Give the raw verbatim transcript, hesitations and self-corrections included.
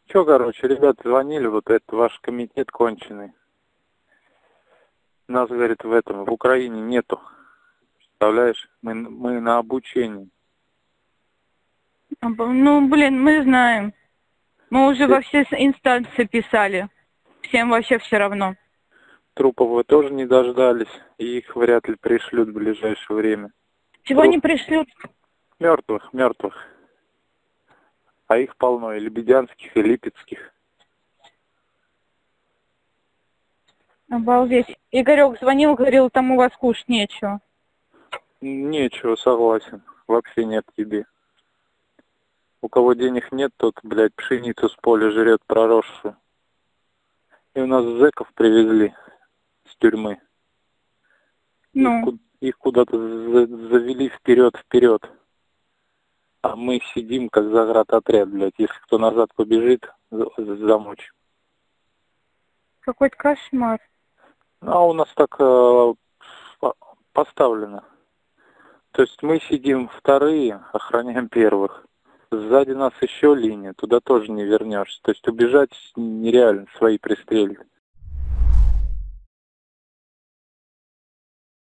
Че, короче, ребята звонили, вот это ваш комитет конченый. Нас, говорит, в этом, в Украине нету. Представляешь, мы, мы на обучении. Ну, блин, мы знаем. Мы уже во все инстанции писали. Всем вообще все равно. Трупов вы тоже не дождались, и их вряд ли пришлют в ближайшее время. Чего Труп... не пришлют? Мертвых, мертвых. А их полно, и лебедянских, и липецких. Обалдеть. Игорек звонил, говорил, там у вас кушать нечего. Нечего, согласен. Вообще нет еды. У кого денег нет, тот, блядь, пшеницу с поля жрет проросшую. И у нас зэков привезли с тюрьмы. Ну. Их, их куда-то завели вперед-вперед. А мы сидим, как заградотряд, блядь. Если кто назад побежит, замочим. Какой-то кошмар. А у нас так э, поставлено. То есть мы сидим вторые, охраняем первых. Сзади нас еще линия, туда тоже не вернешься. То есть убежать нереально, свои пристрелят.